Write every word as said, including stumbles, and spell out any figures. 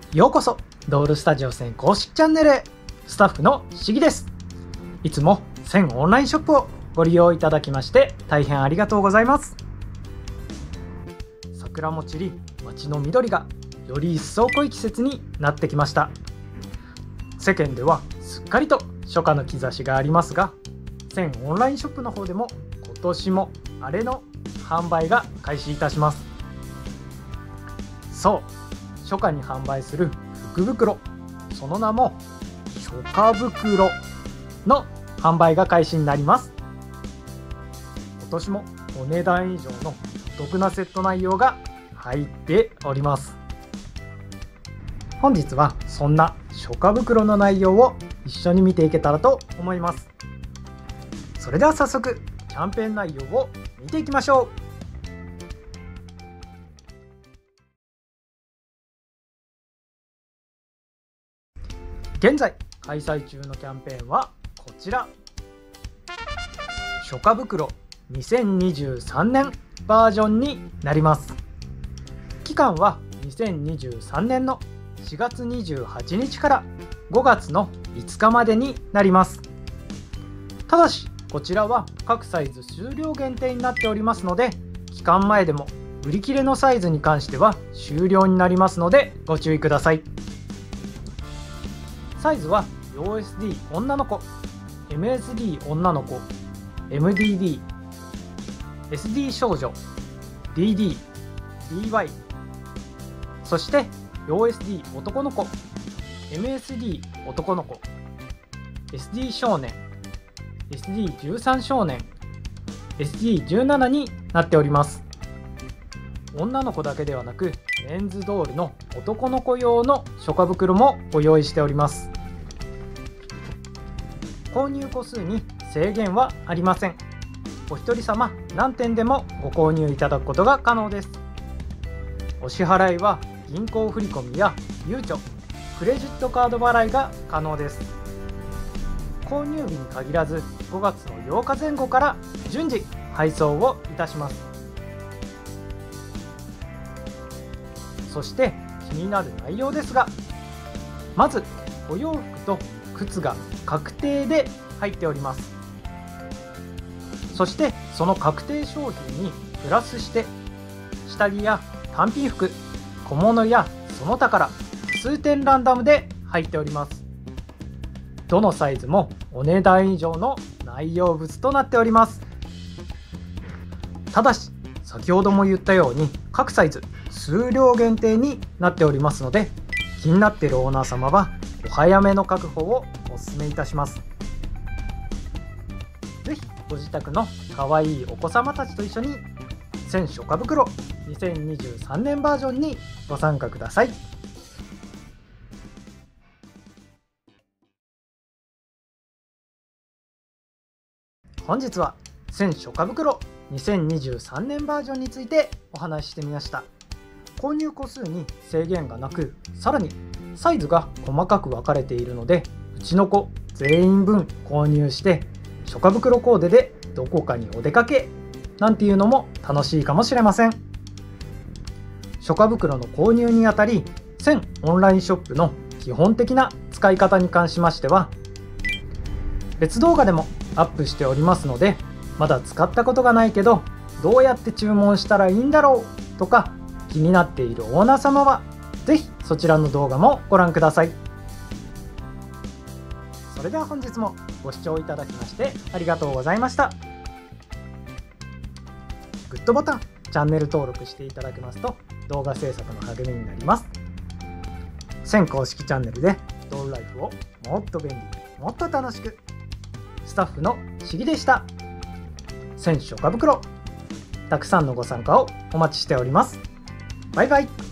ようこそドールスタジオ線公式チャンネルへ。スタッフのしぎです。いつも線オンラインショップをご利用いただきまして大変ありがとうございます。桜も散り、街の緑がより一層濃い季節になってきました。世間ではすっかりと初夏の兆しがありますが、線オンラインショップの方でも今年もあれの販売が開始いたします。そう、初夏に販売する福袋、その名も初夏袋の販売が開始になります。今年もお値段以上のお得なセット内容が入っております。本日はそんな初夏袋の内容を一緒に見ていけたらと思います。それでは早速キャンペーン内容を見ていきましょう。現在開催中のキャンペーンはこちら、初夏袋にせんにじゅうさんねんバージョンになります。期間はにせんにじゅうさんねんのしがつにじゅうはちにちからごがつのいつかまでになります。ただしこちらは各サイズ数量限定になっておりますので、期間前でも売り切れのサイズに関しては終了になりますのでご注意ください。サイズは ヨーエスディー 女の子、 エムエスディー 女の子、 エムディーディー、 エスディー 少女、 ディーディー、 ディーワイ、 そして ヨーエスディー 男の子、 エムエスディー 男の子、 エスディー 少年、 エスディーじゅうさん 少年、 エスディーじゅうなな になっております。女の子だけではなくメンズドールの男の子用の初夏袋もご用意しております。購入個数に制限はありません。お一人様何点でもご購入いただくことが可能です。お支払いは銀行振込やゆうちょ、クレジットカード払いが可能です。購入日に限らずごがつのようかぜん後から順次配送をいたします。そして気になる内容ですが、まずお洋服と靴が確定で入っております。そしてその確定商品にプラスして下着や単品服、小物やその他から数点ランダムで入っております。どのサイズもお値段以上の内容物となっております。ただし先ほども言ったように各サイズ数量限定になっておりますので、気になっているオーナー様はお早めの確保をお勧めいたします。ぜひご自宅のかわいいお子様たちと一緒に線初夏袋にせんにじゅうさんねんバージョンにご参加ください。本日は線初夏袋にせんにじゅうさんねんバージョンについてお話ししてみました。購入個数に制限がなく、さらにサイズが細かく分かれているので、うちの子全員分購入して初夏袋コーデでどこかにお出かけなんていうのも楽しいかもしれません。初夏袋の購入にあたり、線オンラインショップの基本的な使い方に関しましては別動画でもアップしておりますので、まだ使ったことがないけどどうやって注文したらいいんだろうとか気になっているオーナー様はぜひそちらの動画もご覧ください。それでは本日もご視聴いただきましてありがとうございました。グッドボタン、チャンネル登録していただけますと動画制作の励みになります。線公式チャンネルでドールライフをもっと便利にもっと楽しく。スタッフのしぎでした。線初夏袋、たくさんのご参加をお待ちしております。バイバイ。